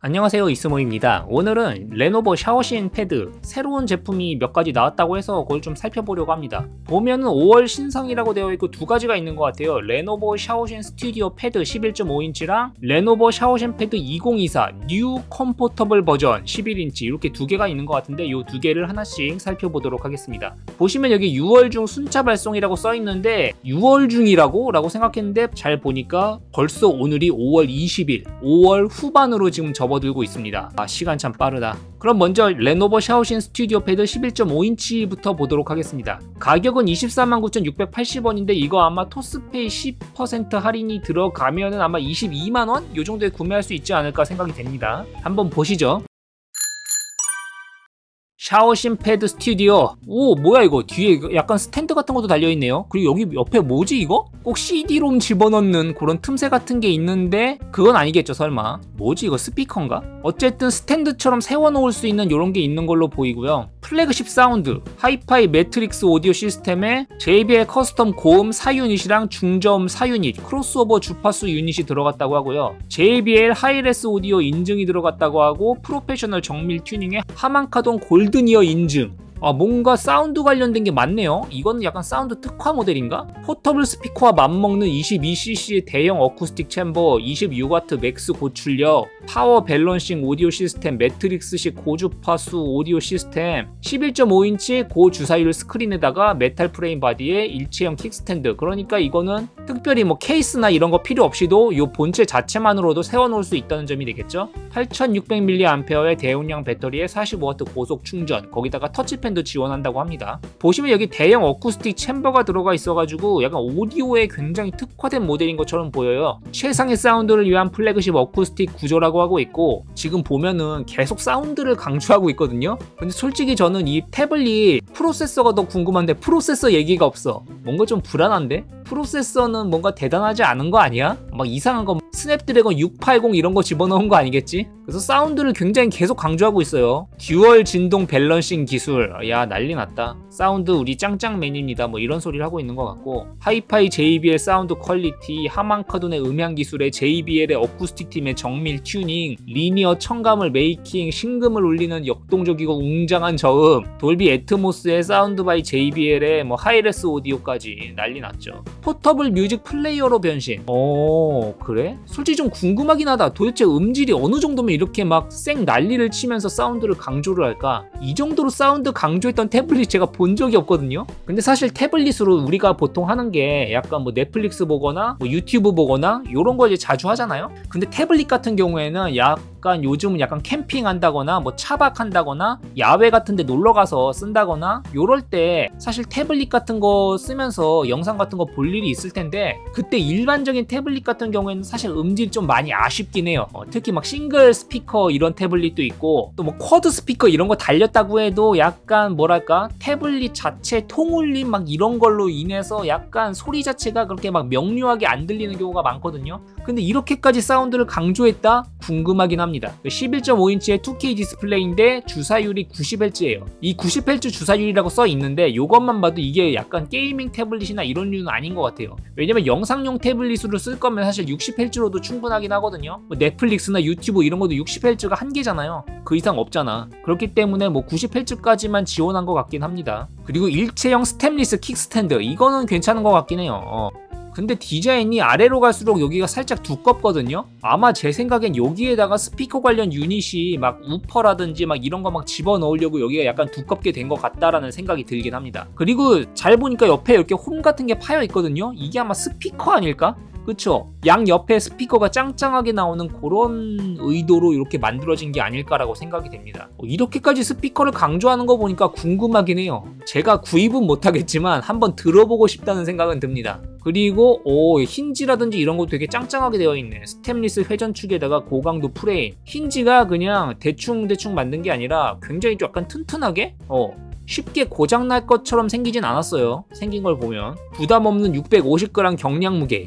안녕하세요, 이스모입니다. 오늘은 레노버 샤오신 패드 새로운 제품이 몇 가지 나왔다고 해서 그걸 좀 살펴보려고 합니다. 보면은 5월 신상이라고 되어 있고 두 가지가 있는 것 같아요. 레노버 샤오신 스튜디오 패드 11.5인치랑 레노버 샤오신 패드 2024 뉴 컴포터블 버전 11인치 이렇게 두 개가 있는 것 같은데 이 두 개를 하나씩 살펴보도록 하겠습니다. 보시면 여기 6월 중 순차 발송이라고 써 있는데 6월 중이라고? 라고 생각했는데 잘 보니까 벌써 오늘이 5월 20일 5월 후반으로 지금 접어들고 있습니다. 시간 참 빠르다. 그럼 먼저 레노버 샤오신 스튜디오 패드 11.5인치부터 보도록 하겠습니다. 가격은 249,680원인데 이거 아마 토스페이 10% 할인이 들어가면은 아마 22만원? 요 정도에 구매할 수 있지 않을까 생각이 됩니다. 한번 보시죠. 샤오신 패드 스튜디오. 오, 뭐야 이거. 뒤에 약간 스탠드 같은 것도 달려있네요. 그리고 여기 옆에 뭐지 이거? 꼭 CD롬 집어넣는 그런 틈새 같은 게 있는데 그건 아니겠죠 설마. 뭐지 이거, 스피커인가? 어쨌든 스탠드처럼 세워놓을 수 있는 이런 게 있는 걸로 보이고요. 플래그십 사운드 하이파이 매트릭스 오디오 시스템에 JBL 커스텀 고음 4유닛이랑 중저음 4유닛 크로스오버 주파수 유닛이 들어갔다고 하고요. JBL 하이레스 오디오 인증이 들어갔다고 하고 프로페셔널 정밀 튜닝에 하만카돈 골드니어 인증. 뭔가 사운드 관련된 게 많네요. 이거는 약간 사운드 특화 모델인가? 포터블 스피커와 맞먹는 22cc의 대형 어쿠스틱 챔버, 26W 맥스 고출력, 파워 밸런싱 오디오 시스템, 매트릭스식 고주파수 오디오 시스템, 11.5인치 고주사율 스크린에다가 메탈 프레임 바디에 일체형 킥스탠드. 그러니까 이거는 특별히 뭐 케이스나 이런 거 필요 없이도 이 본체 자체만으로도 세워놓을 수 있다는 점이 되겠죠. 8600mAh의 대용량 배터리에 45W 고속 충전, 거기다가 터치펜 도 지원한다고 합니다. 보시면 여기 대형 어쿠스틱 챔버가 들어가 있어가지고 약간 오디오에 굉장히 특화된 모델인 것처럼 보여요. 최상의 사운드를 위한 플래그십 어쿠스틱 구조라고 하고 있고, 지금 보면은 계속 사운드를 강조하고 있거든요. 근데 솔직히 저는 이 태블릿 프로세서가 더 궁금한데 프로세서 얘기가 없어. 뭔가 좀 불안한데? 프로세서는 뭔가 대단하지 않은 거 아니야? 막 이상한 거 스냅드래곤 680 이런 거 집어넣은 거 아니겠지? 그래서 사운드를 굉장히 계속 강조하고 있어요. 듀얼 진동 밸런싱 기술. 야, 난리 났다. 사운드 우리 짱짱맨입니다. 뭐 이런 소리를 하고 있는 것 같고, 하이파이 JBL 사운드 퀄리티, 하만카돈의 음향 기술에 JBL의 어쿠스틱 팀의 정밀 튜닝, 리니어 청감을 메이킹, 신금을 울리는 역동적이고 웅장한 저음, 돌비 애트모스의 사운드 바이 JBL의 뭐 하이레스 오디오까지 난리 났죠. 포터블 뮤직 플레이어로 변신. 그래? 솔직히 좀 궁금하긴 하다. 도대체 음질이 어느 정도면 이렇게 막 쌩 난리를 치면서 사운드를 강조를 할까? 이 정도로 사운드 강조했던 태블릿 제가 본 적이 없거든요. 근데 사실 태블릿으로 우리가 보통 하는 게 약간 뭐 넷플릭스 보거나 뭐 유튜브 보거나 이런 거 이제 자주 하잖아요. 근데 태블릿 같은 경우에는 약간 요즘은 약간 캠핑한다거나 뭐 차박한다거나 야외 같은 데 놀러가서 쓴다거나 요럴 때 사실 태블릿 같은 거 쓰면서 영상 같은 거 볼 일이 있을 텐데, 그때 일반적인 태블릿 같은 경우에는 사실 음질이 좀 많이 아쉽긴 해요. 특히 막 싱글 스피커 이런 태블릿도 있고 또 뭐 쿼드 스피커 이런 거 달렸다고 해도 약간 뭐랄까, 태블릿 자체 통울림 막 이런 걸로 인해서 약간 소리 자체가 그렇게 막 명료하게 안 들리는 경우가 많거든요. 근데 이렇게까지 사운드를 강조했다? 궁금하긴 합니다. 11.5인치의 2K 디스플레이인데 주사율이 90Hz예요. 이 90Hz 주사율이라고 써 있는데 이것만 봐도 이게 약간 게이밍 태블릿이나 이런 류는 아닌 것 같아요. 왜냐면 영상용 태블릿으로 쓸 거면 사실 60Hz로도 충분하긴 하거든요. 뭐 넷플릭스나 유튜브 이런 것도 60Hz가 한계잖아요. 그 이상 없잖아. 그렇기 때문에 뭐 90Hz까지만 지원한 것 같긴 합니다. 그리고 일체형 스텝리스 킥스탠드, 이거는 괜찮은 것 같긴 해요. 근데 디자인이 아래로 갈수록 여기가 살짝 두껍거든요. 아마 제 생각엔 여기에다가 스피커 관련 유닛이 막 우퍼라든지 막 이런 거 막 집어넣으려고 여기가 약간 두껍게 된 것 같다라는 생각이 들긴 합니다. 그리고 잘 보니까 옆에 이렇게 홈 같은 게 파여 있거든요. 이게 아마 스피커 아닐까? 그쵸? 양 옆에 스피커가 짱짱하게 나오는 그런 의도로 이렇게 만들어진 게 아닐까라고 생각이 됩니다. 이렇게까지 스피커를 강조하는 거 보니까 궁금하긴 해요. 제가 구입은 못하겠지만 한번 들어보고 싶다는 생각은 듭니다. 그리고 힌지라든지 이런 것도 되게 짱짱하게 되어 있네. 스텝리스 회전축에다가 고강도 프레임. 힌지가 그냥 대충 만든 게 아니라 굉장히 좀 약간 튼튼하게 쉽게 고장날 것처럼 생기진 않았어요. 생긴 걸 보면 부담 없는 650g 경량 무게.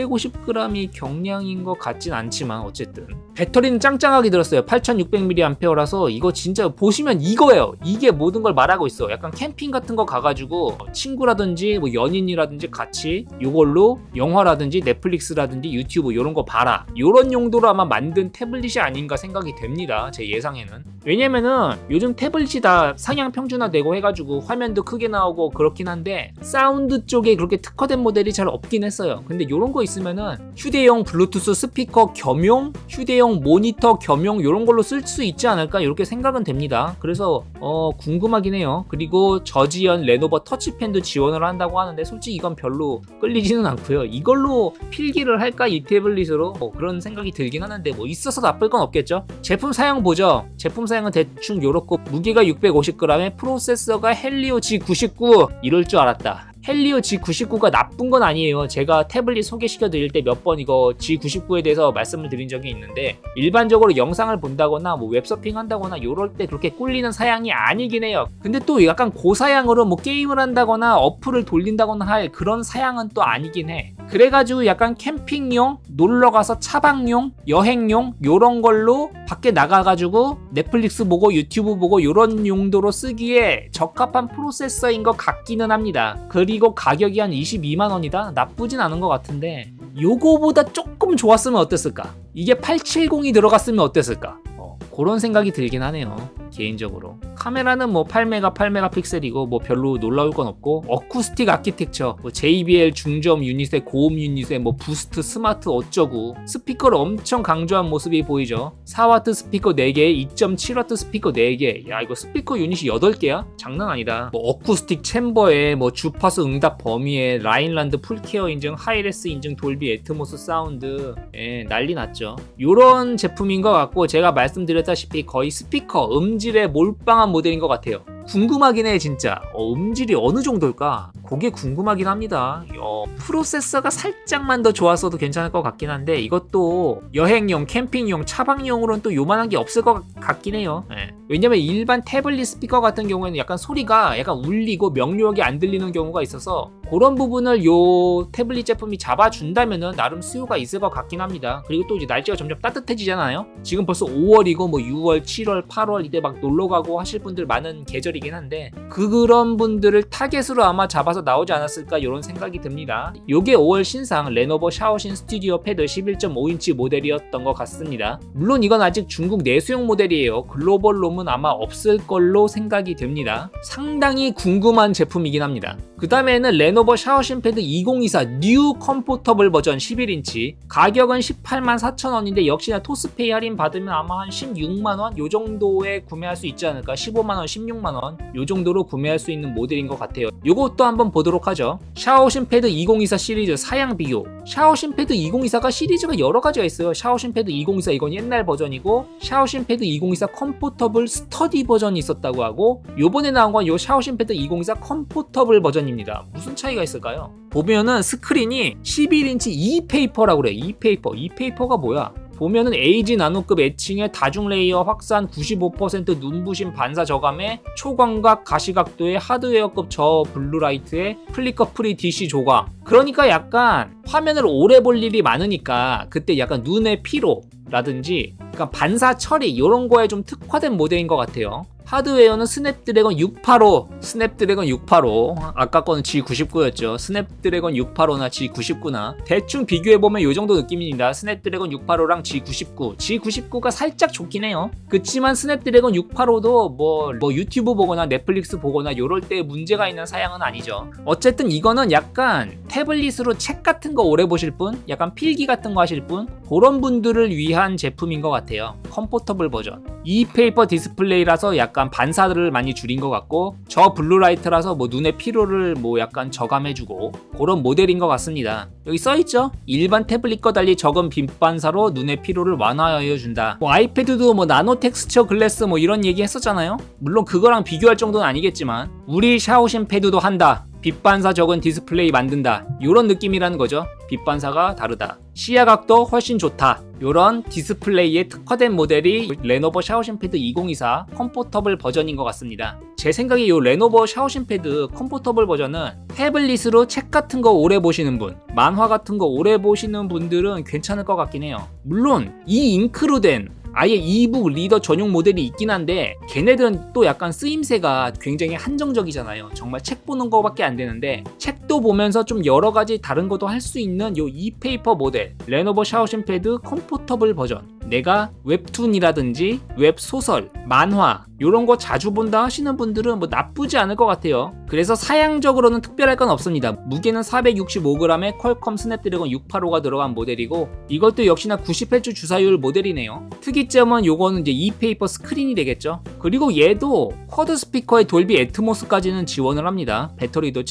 650g이 경량인 것 같진 않지만 어쨌든 배터리는 짱짱하게 들었어요. 8600mAh라서 이거 진짜 보시면 이거예요. 이게 모든 걸 말하고 있어. 약간 캠핑 같은 거 가가지고 친구라든지 뭐 연인이라든지 같이 이걸로 영화라든지 넷플릭스라든지 유튜브 이런 거 봐라, 이런 용도로 아마 만든 태블릿이 아닌가 생각이 됩니다. 제 예상에는. 왜냐면은 요즘 태블릿이 다 상향 평준화되고 해가지고 화면도 크게 나오고 그렇긴 한데 사운드 쪽에 그렇게 특화된 모델이 잘 없긴 했어요. 근데 이런 거 있으면은 휴대용 블루투스 스피커 겸용, 휴대용 모니터 겸용 이런 걸로 쓸 수 있지 않을까 이렇게 생각은 됩니다. 그래서 궁금하긴 해요. 그리고 저지연 레노버 터치펜도 지원을 한다고 하는데 솔직히 이건 별로 끌리지는 않고요. 이걸로 필기를 할까 이 태블릿으로 그런 생각이 들긴 하는데 뭐 있어서 나쁠 건 없겠죠. 제품 사양 보죠. 제품 사양은 대충 요렇고 무게가 650g에 프로세서가 헬리오 G99. 이럴 줄 알았다. 헬리오 G99가 나쁜 건 아니에요. 제가 태블릿 소개시켜 드릴 때 몇 번 이거 G99에 대해서 말씀을 드린 적이 있는데 일반적으로 영상을 본다거나 뭐 웹서핑 한다거나 요럴 때 그렇게 꿀리는 사양이 아니긴 해요. 근데 또 약간 고사양으로 뭐 게임을 한다거나 어플을 돌린다거나 할 그런 사양은 또 아니긴 해. 그래가지고 약간 캠핑용, 놀러가서 차박용, 여행용 요런 걸로 밖에 나가가지고 넷플릭스 보고 유튜브 보고 요런 용도로 쓰기에 적합한 프로세서인 것 같기는 합니다. 그리고 가격이 한 22만원이다? 나쁘진 않은 것 같은데 요거보다 조금 좋았으면 어땠을까? 이게 870이 들어갔으면 어땠을까? 그런 생각이 들긴 하네요. 개인적으로. 카메라는 뭐 8메가 8메가픽셀이고 뭐 별로 놀라울 건 없고 어쿠스틱 아키텍처, 뭐 JBL 중저음 유닛에 고음 유닛에 뭐 부스트 스마트 어쩌고 스피커를 엄청 강조한 모습이 보이죠. 4W 스피커 4개, 2.7W 스피커 4개. 야 이거 스피커 유닛이 8개야? 장난 아니다. 뭐 어쿠스틱 챔버에 뭐 주파수 응답 범위에 라인란드 풀케어 인증, 하이레스 인증, 돌비 애트모스 사운드. 난리 났죠. 요런 제품인 것 같고 제가 말씀드렸다시피 거의 스피커 음질에 몰빵한 모델인 것 같아요. 궁금하긴 해 진짜. 음질이 어느 정도일까? 그게 궁금하긴 합니다. 프로세서가 살짝만 더 좋았어도 괜찮을 것 같긴 한데 이것도 여행용, 캠핑용, 차박용으로는 또 요만한 게 없을 것 같긴 해요. 왜냐면 일반 태블릿 스피커 같은 경우에는 약간 소리가 약간 울리고 명료하게 안 들리는 경우가 있어서 그런 부분을 요 태블릿 제품이 잡아준다면은 나름 수요가 있을 것 같긴 합니다. 그리고 또 이제 날씨가 점점 따뜻해지잖아요. 지금 벌써 5월이고 뭐 6월, 7월, 8월 이때 막 놀러가고 하실 분들 많은 계절이긴 한데 그런 분들을 타겟으로 아마 잡아서 나오지 않았을까 이런 생각이 듭니다. 요게 5월 신상 레노버 샤오신 스튜디오 패드 11.5인치 모델이었던 것 같습니다. 물론 이건 아직 중국 내수용 모델이에요. 글로벌 롬은 아마 없을 걸로 생각이 됩니다. 상당히 궁금한 제품이긴 합니다. 그 다음에는 레노버 샤오신 패드 2024 뉴 컴포터블 버전 11인치 가격은 184,000원인데 역시나 토스페이 할인 받으면 아마 한 16만원 요 정도에 구매할 수 있지 않을까. 15만원, 16만원 요 정도로 구매할 수 있는 모델인 것 같아요. 요것도 한번 보도록 하죠. 샤오신 패드 2024 시리즈 사양 비교. 샤오신 패드 2024가 시리즈가 여러 가지가 있어요. 샤오신 패드 2024 이건 옛날 버전이고 샤오신 패드 2024 컴포터블 스터디 버전이 있었다고 하고 요번에 나온 건 요 샤오신 패드 2024 컴포터블 버전입니다. 무슨 차이가 있을까요? 보면은 스크린이 11인치 e페이퍼라고 그래. e페이퍼가 뭐야? 보면은 에이지 나노급 애칭에 다중 레이어 확산 95% 눈부심 반사 저감에 초광각 가시각도의 하드웨어급 저 블루라이트에 플리커 프리 DC 조각. 그러니까 약간 화면을 오래 볼 일이 많으니까 그때 약간 눈의 피로 라든지 그러니까 반사 처리 이런 거에 좀 특화된 모델인 것 같아요. 하드웨어는 스냅드래곤 685 아까 거는 G99였죠. 스냅드래곤 685나 G99나 대충 비교해보면 요정도 느낌입니다. 스냅드래곤 685랑 G99가 살짝 좋긴 해요. 그치만 스냅드래곤 685도 뭐 유튜브 보거나 넷플릭스 보거나 요럴 때 문제가 있는 사양은 아니죠. 어쨌든 이거는 약간 태블릿으로 책 같은 거 오래 보실 분, 약간 필기 같은 거 하실 분 그런 분들을 위한 제품인 것 같아요. 컴포터블 버전 e페이퍼 디스플레이라서 약간 반사들을 많이 줄인 것 같고 저 블루라이트라서 뭐 눈의 피로를 뭐 약간 저감해주고 그런 모델인 것 같습니다. 여기 써있죠? 일반 태블릿과 달리 적은 빛 반사로 눈의 피로를 완화해준다. 뭐 아이패드도 뭐 나노 텍스처 글래스 뭐 이런 얘기 했었잖아요. 물론 그거랑 비교할 정도는 아니겠지만 우리 샤오신 패드도 한다. 빛반사 적은 디스플레이 만든다. 이런 느낌이라는 거죠. 빛반사가 다르다. 시야각도 훨씬 좋다. 요런 디스플레이에 특화된 모델이 레노버 샤오신 패드 2024 컴포터블 버전인 것 같습니다. 제 생각에 요 레노버 샤오신 패드 컴포터블 버전은 태블릿으로 책 같은 거 오래 보시는 분, 만화 같은 거 오래 보시는 분들은 괜찮을 것 같긴 해요. 물론 이 잉크로 된 아예 이북 리더 전용 모델이 있긴 한데 걔네들은 또 약간 쓰임새가 굉장히 한정적이잖아요. 정말 책 보는 거밖에 안 되는데 책도 보면서 좀 여러 가지 다른 것도 할 수 있는 요 이페이퍼 모델 레노버 샤오신 패드 컴포터블 버전, 내가 웹툰이라든지 웹소설, 만화 요런 거 자주 본다 하시는 분들은 뭐 나쁘지 않을 것 같아요. 그래서 사양적으로는 특별할 건 없습니다. 무게는 465g에 퀄컴 스냅드래곤 685가 들어간 모델이고 이것도 역시나 90Hz 주사율 모델이네요. 특이점은 요거는 이제 이페이퍼 스크린이 되겠죠. 그리고 얘도 쿼드 스피커의 돌비 애트모스까지는 지원을 합니다. 배터리도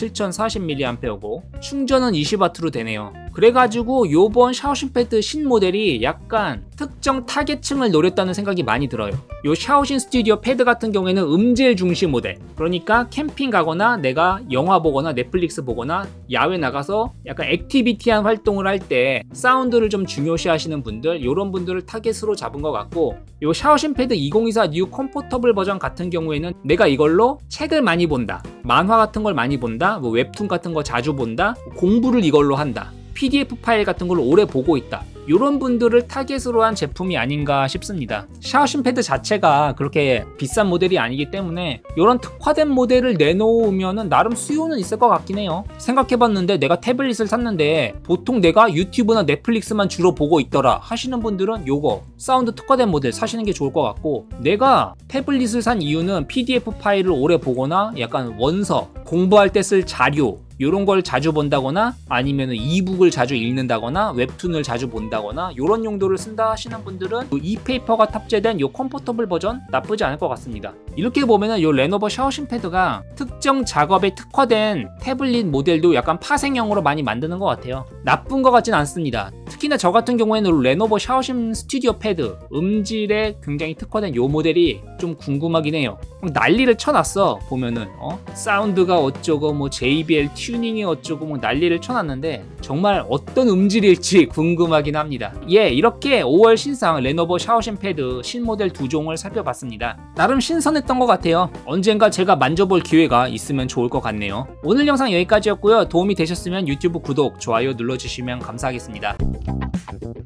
7040mAh고 충전은 20W로 되네요. 그래가지고 요번 샤오신 패드 신모델이 약간 특정 타겟층을 노렸다는 생각이 많이 들어요. 요 샤오신 스튜디오 패드 같은 경우에는 음질 중심 모델, 그러니까 캠핑 가거나 내가 영화 보거나 넷플릭스 보거나 야외 나가서 약간 액티비티한 활동을 할 때 사운드를 좀 중요시 하시는 분들, 요런 분들을 타겟으로 잡은 것 같고, 요 샤오신 패드 2024 뉴 컴포터블 버전 같은 경우에는 내가 이걸로 책을 많이 본다, 만화 같은 걸 많이 본다, 뭐 웹툰 같은 거 자주 본다, 공부를 이걸로 한다, PDF 파일 같은 걸 오래 보고 있다, 이런 분들을 타겟으로 한 제품이 아닌가 싶습니다. 샤오신 패드 자체가 그렇게 비싼 모델이 아니기 때문에 이런 특화된 모델을 내놓으면 나름 수요는 있을 것 같긴 해요. 생각해봤는데 내가 태블릿을 샀는데 보통 내가 유튜브나 넷플릭스만 주로 보고 있더라 하시는 분들은 요거 사운드 특화된 모델 사시는 게 좋을 것 같고, 내가 태블릿을 산 이유는 PDF 파일을 오래 보거나 약간 원서, 공부할 때 쓸 자료 요런 걸 자주 본다거나 아니면 이북을 자주 읽는다거나 웹툰을 자주 본다거나 요런 용도를 쓴다 하시는 분들은 이페이퍼가 탑재된 요 컴포터블 버전 나쁘지 않을 것 같습니다. 이렇게 보면은 요 레노버 샤오신 패드가 특정 작업에 특화된 태블릿 모델도 약간 파생형으로 많이 만드는 것 같아요. 나쁜 것 같진 않습니다. 특히나 저 같은 경우에는 레노버 샤오신 스튜디오 패드 음질에 굉장히 특화된 요 모델이 좀 궁금하긴 해요. 난리를 쳐놨어 보면은 사운드가 어쩌고 뭐 JBL 튜닝이 어쩌고 뭐 난리를 쳐놨는데 정말 어떤 음질일지 궁금하긴 합니다. 예, 이렇게 5월 신상 레노버 샤오신 패드 신모델 2종을 살펴봤습니다. 나름 신선했던 것 같아요. 언젠가 제가 만져볼 기회가 있으면 좋을 것 같네요. 오늘 영상 여기까지였고요. 도움이 되셨으면 유튜브 구독, 좋아요 눌러주시면 감사하겠습니다.